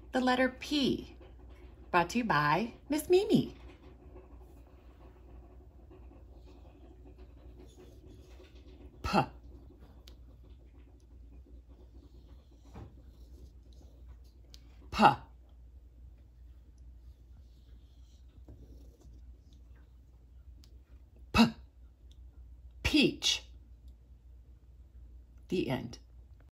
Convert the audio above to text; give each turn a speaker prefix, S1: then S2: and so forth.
S1: the letter P. Brought to you by Miss Mimi. P. P. P. Peach. The end.